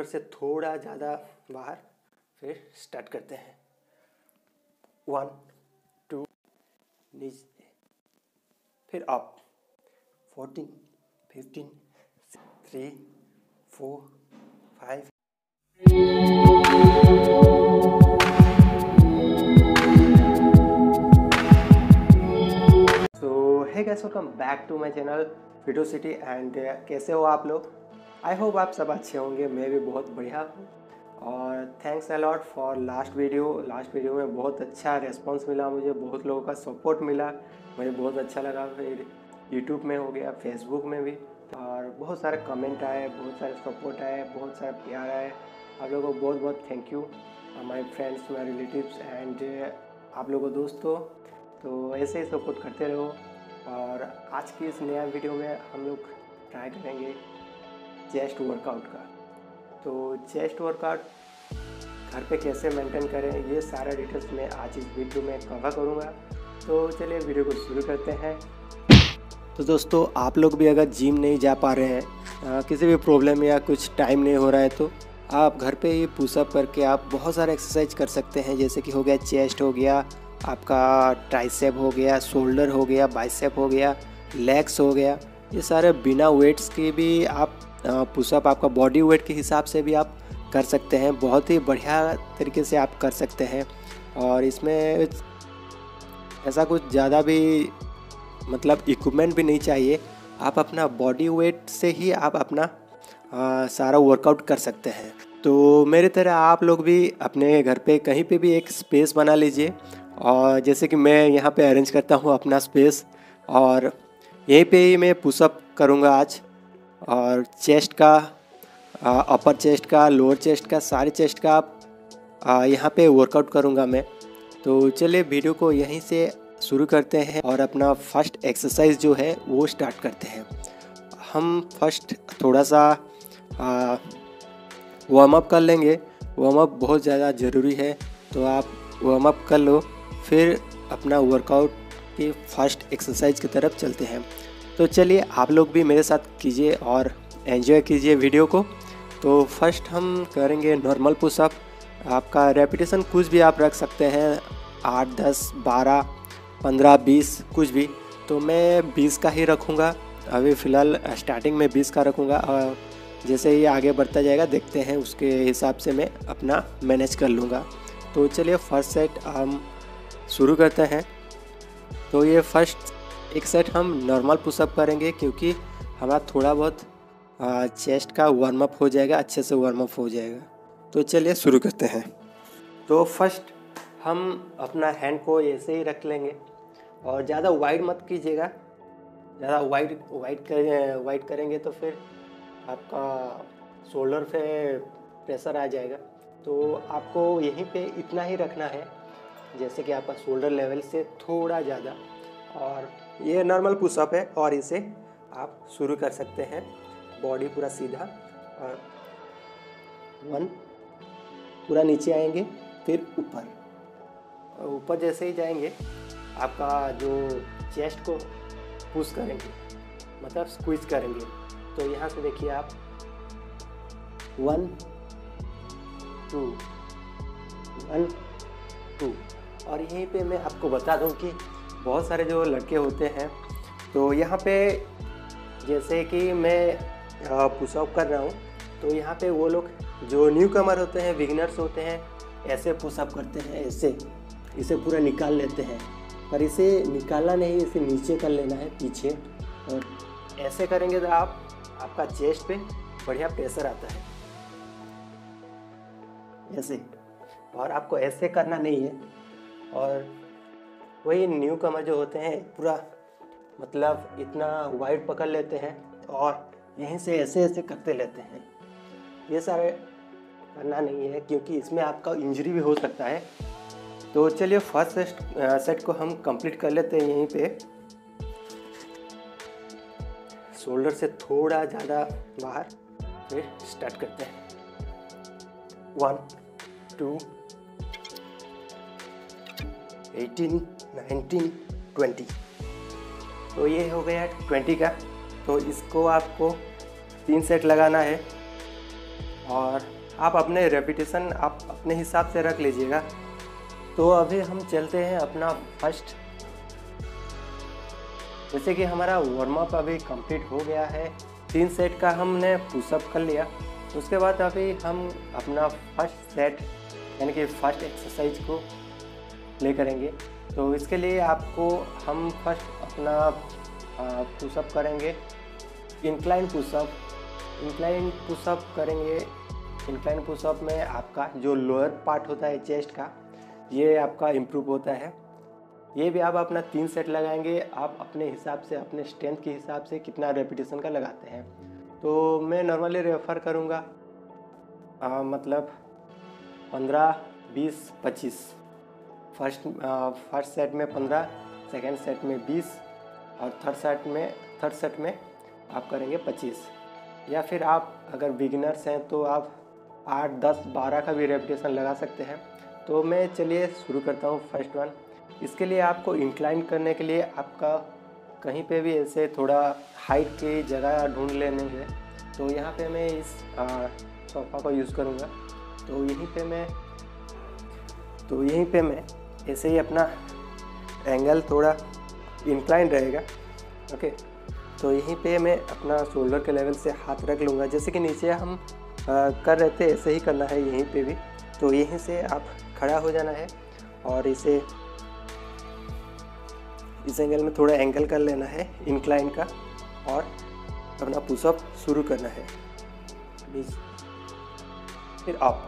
से थोड़ा ज़्यादा बाहर, फिर स्टार्ट करते हैं। 1 2 नीचे, फिर up 14 15 3 4 5। Hey guys, welcome back to my channel Fito City. And कैसे हो आप लोग? आई होप आप सब अच्छे होंगे। मैं भी बहुत बढ़िया हूँ। और thanks a lot for last video में बहुत अच्छा रिस्पांस मिला मुझे, बहुत लोगों का सपोर्ट मिला, मुझे बहुत अच्छा लगा। फिर यूट्यूब में हो गया, फेसबुक में भी, और बहुत सारे कमेंट आए, बहुत सारे सपोर्ट आए, बहुत सारा प्यार आए। आप लोगों को बहुत बहुत thank you, my friends, my relatives and आप लोगों को दोस्तों। तो ऐसे ही सपोर्ट करते रहो। और आज की इस नया वीडियो में हम लोग ट्राई करेंगे चेस्ट वर्कआउट का। तो चेस्ट वर्कआउट घर पे कैसे मेंटेन करें, ये सारा डिटेल्स मैं आज इस वीडियो में कवर करूँगा। तो चलिए वीडियो को शुरू करते हैं। तो दोस्तों, आप लोग भी अगर जिम नहीं जा पा रहे हैं, किसी भी प्रॉब्लम या कुछ टाइम नहीं हो रहा है, तो आप घर पे ही पुशअप करके आप बहुत सारे एक्सरसाइज कर सकते हैं। जैसे कि हो गया चेस्ट, हो गया आपका ट्राइसेप, हो गया शोल्डर, हो गया बाइसेप, हो गया लेग्स, हो गया। ये सारे बिना वेट्स के भी आप पुशअप आपका बॉडी वेट के हिसाब से भी आप कर सकते हैं। बहुत ही बढ़िया तरीके से आप कर सकते हैं। और इसमें ऐसा कुछ ज़्यादा भी मतलब इक्विपमेंट भी नहीं चाहिए। आप अपना बॉडी वेट से ही आप अपना सारा वर्कआउट कर सकते हैं। तो मेरी तरह आप लोग भी अपने घर पे कहीं पे भी एक स्पेस बना लीजिए। और जैसे कि मैं यहाँ पे अरेंज करता हूँ अपना स्पेस, और यहीं पे ही मैं पुशअप करूँगा आज। और चेस्ट का, अपर चेस्ट का, लोअर चेस्ट का, सारे चेस्ट का यहाँ पे वर्कआउट करूँगा मैं। तो चलिए वीडियो को यहीं से शुरू करते हैं और अपना फर्स्ट एक्सरसाइज जो है वो स्टार्ट करते हैं। हम फर्स्ट थोड़ा सा वार्म अप कर लेंगे। वार्म अप बहुत ज़्यादा ज़रूरी है, तो आप वार्म अप कर लो, फिर अपना वर्कआउट के फर्स्ट एक्सरसाइज की तरफ चलते हैं। तो चलिए आप लोग भी मेरे साथ कीजिए और एंजॉय कीजिए वीडियो को। तो फर्स्ट हम करेंगे नॉर्मल पुशअप। आपका रेपिटेशन कुछ भी आप रख सकते हैं, 8 10 12 15 20 कुछ भी। तो मैं 20 का ही रखूँगा अभी फ़िलहाल, स्टार्टिंग में 20 का रखूँगा। और जैसे ही आगे बढ़ता जाएगा देखते हैं, उसके हिसाब से मैं अपना मैनेज कर लूँगा। तो चलिए फर्स्ट सेट हम शुरू करते हैं। तो ये फर्स्ट एक सेट हम नॉर्मल पुशअप करेंगे, क्योंकि हमारा थोड़ा बहुत चेस्ट का वार्म अप हो जाएगा, अच्छे से वार्म अप हो जाएगा। तो चलिए शुरू करते हैं। तो फर्स्ट हम अपना हैंड को ऐसे ही रख लेंगे, और ज़्यादा वाइड मत कीजिएगा। ज़्यादा वाइड करेंगे तो फिर आपका शोल्डर पे प्रेशर आ जाएगा। तो आपको यहीं पे इतना ही रखना है, जैसे कि आपका शोल्डर लेवल से थोड़ा ज़्यादा। और ये नॉर्मल पुशअप है, और इसे आप शुरू कर सकते हैं। बॉडी पूरा सीधा, और 1 पूरा नीचे आएंगे, फिर ऊपर, और ऊपर जैसे ही जाएंगे आपका जो चेस्ट को पुश करेंगे, मतलब स्क्वीज करेंगे। तो यहाँ से देखिए आप 1 2 1 2। और यहीं पे मैं आपको बता दूं कि बहुत सारे जो लड़के होते हैं, तो यहाँ पे जैसे कि मैं पुशअप कर रहा हूँ, तो यहाँ पे वो लोग जो न्यू कमर होते हैं, बिगिनर्स होते हैं, ऐसे पुशअप करते हैं, ऐसे इसे पूरा निकाल लेते हैं। पर इसे निकालना नहीं, इसे नीचे कर लेना है पीछे। और ऐसे करेंगे तो आपका चेस्ट पे बढ़िया प्रेशर आता है, ऐसे। और आपको ऐसे करना नहीं है। और वही न्यू कमर जो होते हैं पूरा मतलब इतना वाइड पकड़ लेते हैं, और यहीं से ऐसे ऐसे करते लेते हैं। ये सारे करना नहीं है, क्योंकि इसमें आपका इंजरी भी हो सकता है। तो चलिए फर्स्ट सेट को हम कंप्लीट कर लेते हैं। यहीं पे शोल्डर से थोड़ा ज़्यादा बाहर, फिर स्टार्ट करते हैं। 1 2 18 19 20। तो ये हो गया 20 का। तो इसको आपको 3 सेट लगाना है, और आप अपने रेपिटेशन आप अपने हिसाब से रख लीजिएगा। तो अभी हम चलते हैं अपना फर्स्ट। जैसे कि हमारा वार्म अप अभी कंप्लीट हो गया है, 3 सेट का हमने पुशअप कर लिया। उसके बाद अभी हम अपना फर्स्ट सेट यानी कि फर्स्ट एक्सरसाइज को प्ले करेंगे। तो इसके लिए आपको हम फर्स्ट अपना पुशअप करेंगे, इंक्लाइन पुशअप। इंक्लाइन पुशअप करेंगे। इंक्लाइन पुशअप में आपका जो लोअर पार्ट होता है चेस्ट का, ये आपका इम्प्रूव होता है। ये भी आप अपना 3 सेट लगाएंगे। आप अपने हिसाब से, अपने स्ट्रेंथ के हिसाब से कितना रेपिटेशन का लगाते हैं। तो मैं नॉर्मली रेफ़र करूँगा मतलब 15, 20, 25। फर्स्ट सेट में 15, सेकेंड सेट में 20 और थर्ड सेट में आप करेंगे 25। या फिर आप अगर बिगिनर्स हैं तो आप 8, 10, 12 का भी रेपिटेशन लगा सकते हैं। तो मैं चलिए शुरू करता हूँ फर्स्ट वन। इसके लिए आपको इंक्लाइन करने के लिए आपका कहीं पे भी ऐसे थोड़ा हाइट की जगह ढूंढ लेने है। तो यहाँ पे मैं इस सोफ़ा को यूज़ करूँगा। तो यहीं पे मैं ऐसे ही अपना एंगल थोड़ा इंक्लाइन रहेगा। ओके, तो यहीं पे मैं अपना शोल्डर के लेवल से हाथ रख लूँगा। जैसे कि नीचे हम कर रहे थे ऐसे ही करना है यहीं पे भी। तो यहीं से आप खड़ा हो जाना है और इस एंगल में थोड़ा एंगल कर लेना है इंक्लाइन का और अपना पुशअप शुरू करना है। फिर अप,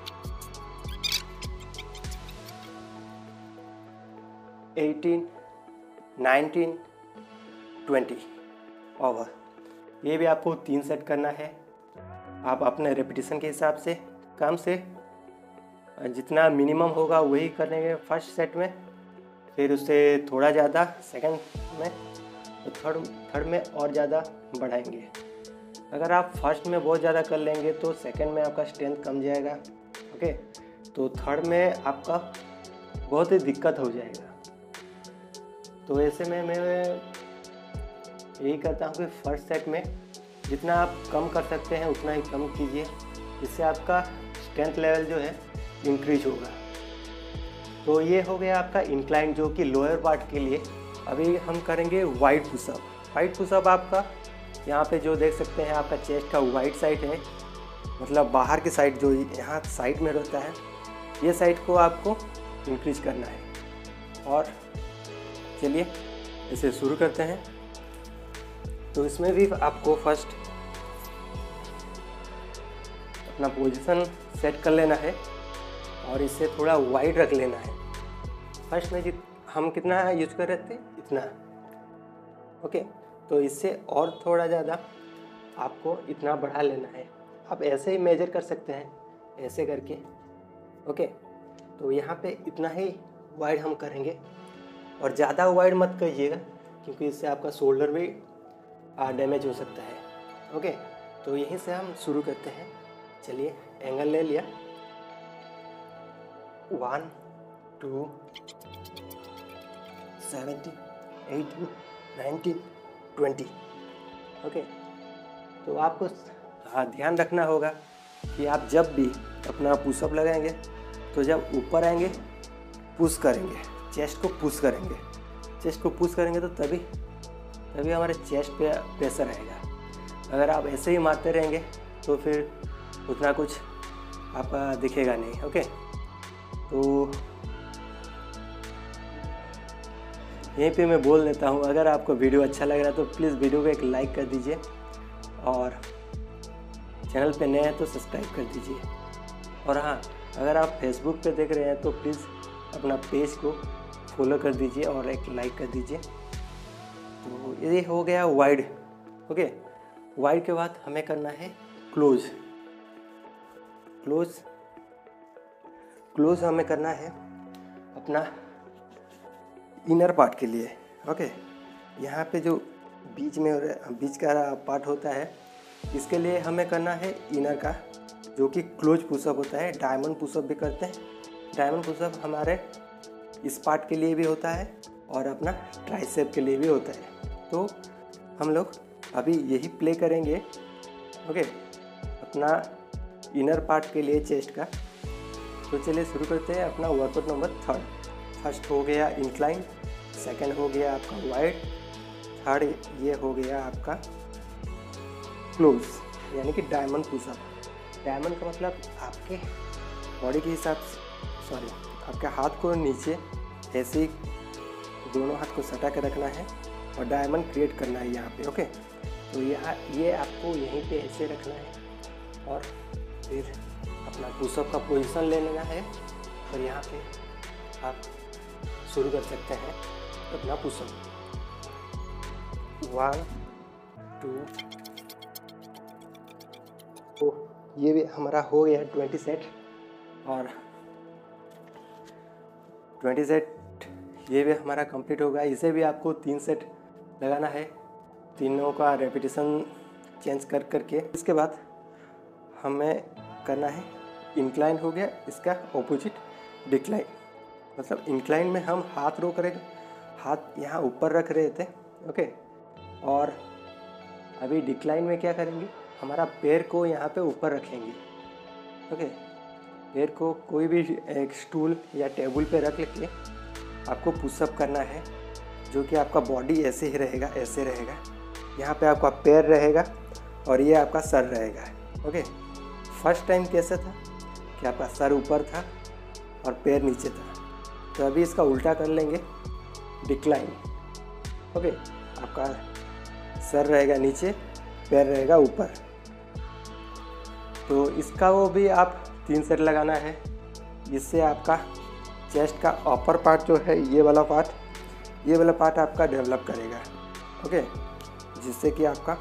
एटीन, 19, 20 ओवर। ये भी आपको 3 सेट करना है। आप अपने रेपिटेशन के हिसाब से कम से जितना मिनिमम होगा वही करेंगे फर्स्ट सेट में, फिर उससे थोड़ा ज़्यादा सेकंड में, तो थर्ड में और ज़्यादा बढ़ाएंगे। अगर आप फर्स्ट में बहुत ज़्यादा कर लेंगे तो सेकंड में आपका स्ट्रेंथ कम जाएगा। ओके, तो थर्ड में आपका बहुत ही दिक्कत हो जाएगा। तो ऐसे में मैं यही करता हूँ कि फर्स्ट सेट में जितना आप कम कर सकते हैं उतना ही कम कीजिए। इससे आपका स्ट्रेंथ लेवल जो है इंक्रीज होगा। तो ये हो गया आपका इंक्लाइन, जो कि लोअर पार्ट के लिए। अभी हम करेंगे वाइड पुशअप। वाइड पुशअप आपका यहाँ पे जो देख सकते हैं आपका चेस्ट का वाइड साइड है, मतलब बाहर की साइड जो यहाँ साइड में रहता है, ये साइड को आपको इंक्रीज करना है। और चलिए इसे शुरू करते हैं। तो इसमें भी आपको फर्स्ट अपना पोजीशन सेट कर लेना है और इसे थोड़ा वाइड रख लेना है। फर्स्ट में हम कितना यूज कर रहे थे इतना। ओके, तो इससे और थोड़ा ज़्यादा आपको इतना बढ़ा लेना है। आप ऐसे ही मेजर कर सकते हैं, ऐसे करके। ओके, तो यहाँ पे इतना ही वाइड हम करेंगे और ज़्यादा वाइड मत करिएगा क्योंकि इससे आपका शोल्डर भी डैमेज हो सकता है। ओके, तो यहीं से हम शुरू करते हैं। चलिए, एंगल ले लिया, 1, 2, 17, 18, 19, 20। ओके, तो आपको ध्यान रखना होगा कि आप जब भी अपना पुशअप लगाएंगे तो जब ऊपर आएंगे पुश करेंगे, चेस्ट को पुश करेंगे। चेस्ट को पुश करेंगे तो तभी हमारे चेस्ट पे प्रेशर आएगा। अगर आप ऐसे ही मारते रहेंगे तो फिर उतना कुछ आपका दिखेगा नहीं। ओके, तो यहीं पे मैं बोल देता हूँ, अगर आपको वीडियो अच्छा लग रहा है तो प्लीज़ वीडियो को एक लाइक कर दीजिए और चैनल पे नए हैं तो सब्सक्राइब कर दीजिए। और हाँ, अगर आप फेसबुक पे देख रहे हैं तो प्लीज़ अपना पेज को फॉलो कर दीजिए और एक लाइक कर दीजिए। तो ये हो गया वाइड। ओके, वाइड के बाद हमें करना है क्लोज। क्लोज हमें करना है अपना इनर पार्ट के लिए। ओके, यहाँ पे जो बीच का पार्ट होता है, इसके लिए हमें करना है इनर का, जो कि क्लोज पुशअप होता है। डायमंड पुशअप भी करते हैं। डायमंड पुशअप हमारे इस पार्ट के लिए भी होता है और अपना ट्राइसेप के लिए भी होता है। तो हम लोग अभी यही प्ले करेंगे। ओके, अपना इनर पार्ट के लिए चेस्ट का। तो चलिए शुरू करते हैं अपना वर्कआउट नंबर 3। फर्स्ट हो गया इंक्लाइन, सेकंड हो गया आपका वाइड, थर्ड ये हो गया आपका क्लोज यानी कि डायमंड पुशअप। डायमंड का मतलब आपके बॉडी के हिसाब से आपके हाथ को नीचे ऐसे ही दोनों हाथ को सटा के रखना है और डायमंड क्रिएट करना है यहाँ पे। ओके, तो ये आपको यहीं पे ऐसे रखना है और फिर अपना पुशअप का पोजीशन ले लेना है और यहाँ पे आप शुरू कर सकते हैं अपना पुशअप। 1 2 तो ये भी हमारा हो गया 20 सेट और 20 सेट ये भी हमारा कंप्लीट होगा। इसे भी आपको 3 सेट लगाना है, तीनों का रेपिटेशन चेंज कर करके। इसके बाद हमें करना है इंक्लाइन हो गया, इसका ऑपोजिट डिक्लाइन। मतलब इंक्लाइन में हम हाथ रोक रहे, हाथ यहाँ ऊपर रख रहे थे। ओके, और अभी डिक्लाइन में क्या करेंगे, हमारा पैर को यहाँ पे ऊपर रखेंगे। ओके, पैर को कोई भी एक स्टूल या टेबल पे रख के आपको पुशअप करना है, जो कि आपका बॉडी ऐसे ही रहेगा, ऐसे रहेगा। यहाँ पे आपका पैर रहेगा और ये आपका सर रहेगा। ओके, फर्स्ट टाइम कैसा था कि आपका सर ऊपर था और पैर नीचे था, तो अभी इसका उल्टा कर लेंगे, डिक्लाइन। ओके, आपका सर रहेगा नीचे, पैर रहेगा ऊपर। तो इसका वो भी आप 3 सेट लगाना है। इससे आपका चेस्ट का अपर पार्ट जो है ये वाला पार्ट आपका डेवलप करेगा। ओके, जिससे कि आपका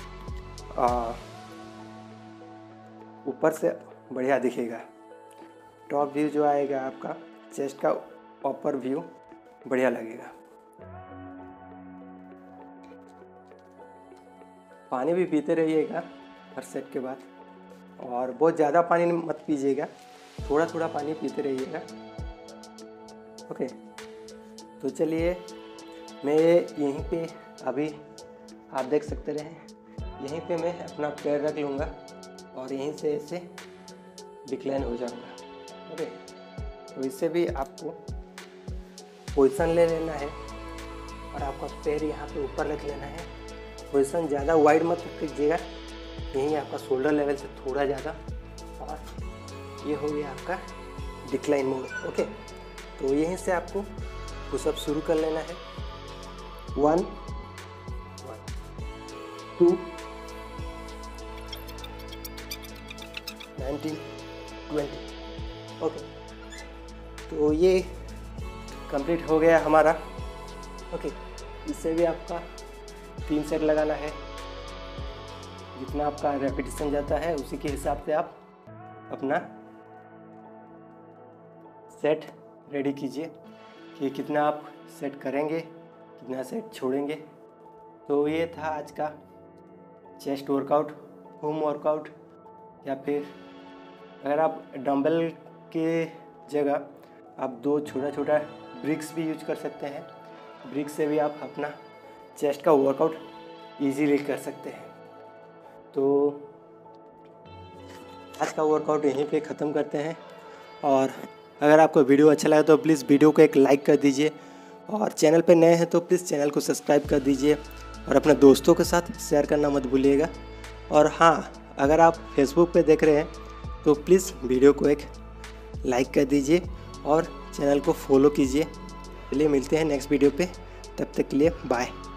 ऊपर से बढ़िया दिखेगा। टॉप व्यू जो आएगा आपका चेस्ट का अपर व्यू बढ़िया लगेगा। पानी भी पीते रहिएगा हर सेट के बाद, और बहुत ज़्यादा पानी मत पीजिएगा, थोड़ा थोड़ा पानी पीते रहिएगा। ओके, तो चलिए मैं यहीं पे अभी आप देख सकते रहे, यहीं पे मैं अपना पैर रख लूँगा और यहीं से ऐसे डिक्लाइन हो जाऊँगा। ओके, तो इससे भी आपको पोजीशन ले लेना है और आपका पैर यहाँ पे ऊपर रख लेना है। पोजीशन ज़्यादा वाइड मत कीजिएगा, यहीं आपका शोल्डर लेवल से थोड़ा ज़्यादा, और ये हो गया आपका डिक्लाइन मोड। ओके, तो यहीं से आपको पुशअप शुरू कर लेना है। 1 2 19 20। ओके, तो ये कंप्लीट हो गया हमारा। ओके, इससे भी आपका 3 सेट लगाना है। जितना आपका रेपिटेशन जाता है उसी के हिसाब से आप अपना सेट रेडी कीजिए कि कितना आप सेट करेंगे, कितना सेट छोड़ेंगे। तो ये था आज का चेस्ट वर्कआउट, होम वर्कआउट। या फिर अगर आप डंबल के जगह आप 2 छोटा छोटा ब्रिक्स भी यूज कर सकते हैं। ब्रिक्स से भी आप अपना चेस्ट का वर्कआउट इजीली कर सकते हैं। तो आज का वर्कआउट यहीं पे ख़त्म करते हैं, और अगर आपको वीडियो अच्छा लगा तो प्लीज़ वीडियो को एक लाइक कर दीजिए, और चैनल पे नए हैं तो प्लीज़ चैनल को सब्सक्राइब कर दीजिए, और अपने दोस्तों के साथ शेयर करना मत भूलिएगा। और हाँ, अगर आप फेसबुक पे देख रहे हैं तो प्लीज़ वीडियो को एक लाइक कर दीजिए और चैनल को फॉलो कीजिए। चलिए मिलते हैं नेक्स्ट वीडियो पे, तब तक के लिए बाय।